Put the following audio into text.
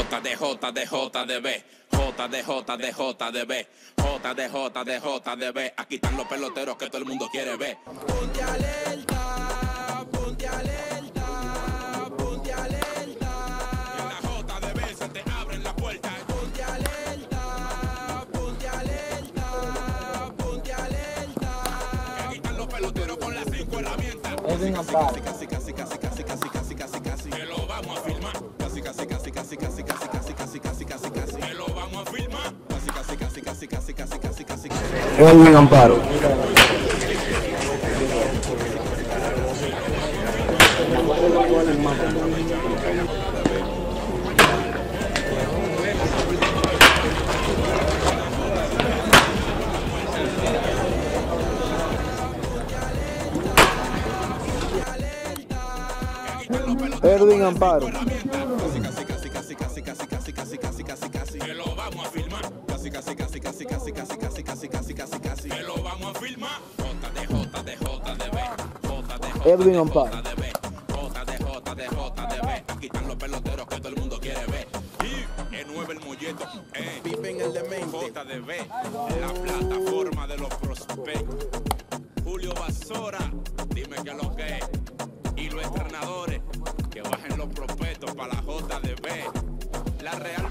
JDB. Aquí están los peloteros que todo el mundo quiere ver. Ponte alerta, ponte alerta, ponte alerta. En la JDB se te abren las puertas. Ponte alerta, ponte alerta, ponte alerta. Aquí están los peloteros con las 5 herramientas. Casi. Que lo vamos a filmar. Casi. Que lo vamos a filmar. Casi. Edwin Amparo. Edwin Amparo. Que lo vamos a filmar. Casi. Que lo vamos a filmar. JDB. Edwin Amparo. JDB. Aquí están los peloteros que todo el mundo quiere ver. Y el 9 el molleto. Pipe en el demente. JDB. La plataforma de los prospectos. Julio Basora. Dime qué es lo que es. Y los entrenadores que bajen los prospectos para la JDB. La Real